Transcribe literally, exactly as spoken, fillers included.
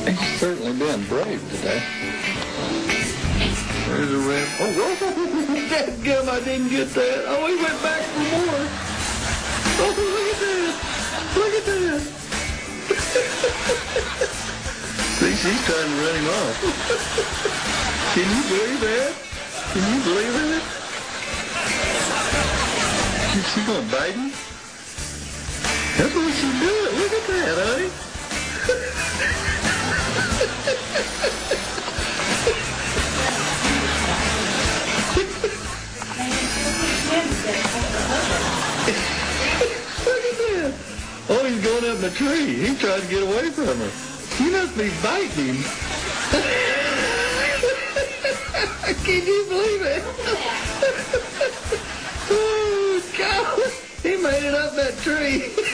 He's certainly been brave today. There's a red. Oh, whoa! Dadgum, I didn't get that. Oh, he went back for more. Oh, look at that. Look at that. See, she's trying to run him off. Can you believe that? Can you believe that? Is she going to bite him? That's what she's doing. Look at that, honey. Look at that. Oh, he's going up in the tree. He's trying to get away from her. You must be biting him. Can you believe it? Oh, God. He made it up that tree.